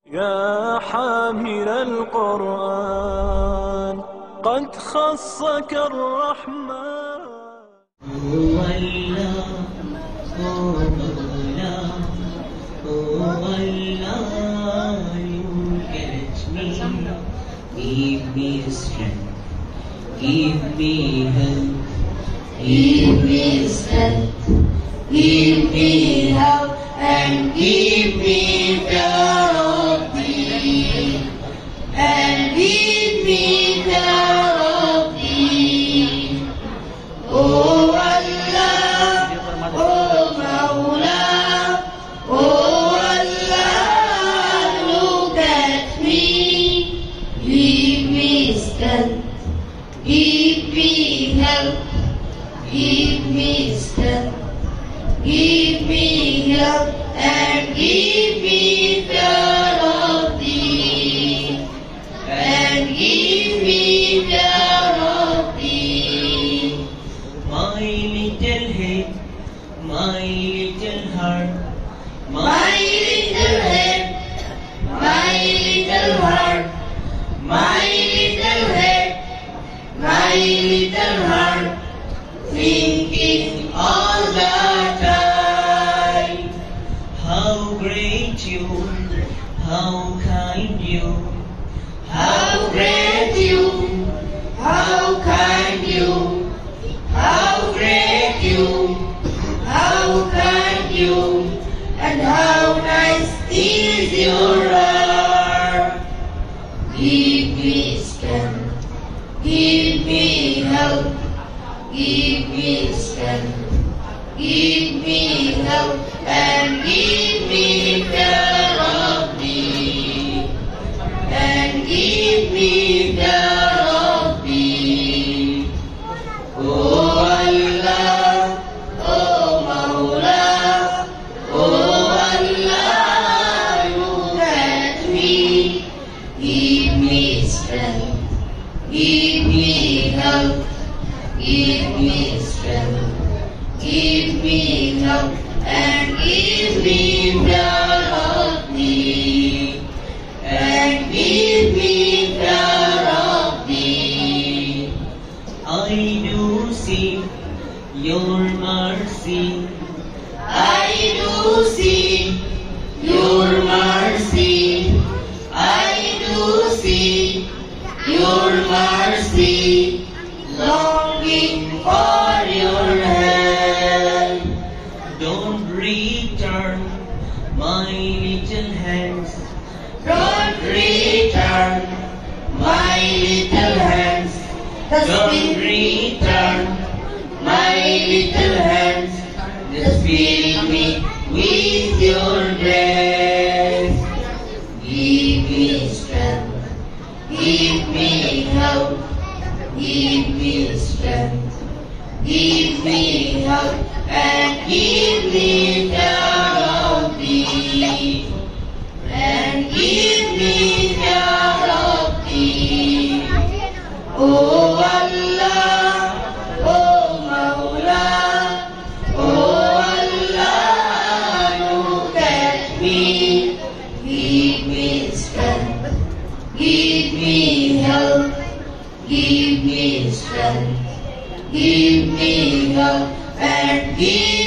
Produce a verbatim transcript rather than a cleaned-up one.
يا حامل القرآن قد خصك الرحمن. هو الله هو الله هو الله. You catch me, give me strength, give me help, give me strength, give me help, and give me fear of Thee, and give me fear of Thee. Oh Allah, oh Mawla, oh Allah, look at me, give me strength, give me help, give me strength, give me help, and give me fear of Thee, and give me fear of Thee. My little head, my little heart, my little head, my little heart, my little head, my little heart, thinking all the time. How great you, how kind you, how great you, how kind you, how great you, how kind you, and how nice is your heart. Give me strength, give me help, give me strength, give me help, and give me fear of Thee, and give me fear of Thee. Oh Allah, oh Mawla, oh Allah, look at me, give me strength, give me help, give me strength, give me help, and give me fear of Thee, and give me fear of Thee. I do see your mercy, I do see your mercy, I do see your mercy, longing for your help. Don't return my little hands, don't return my little hands, don't return my little hands, just fill me with your grace. Give me strength, give me help, give me strength, give me help, and give me fear of Thee, and give me fear of Thee. Oh Allah, oh Mawla, oh Allah, look at me, give me strength, give me help, give me strength, give me help, and give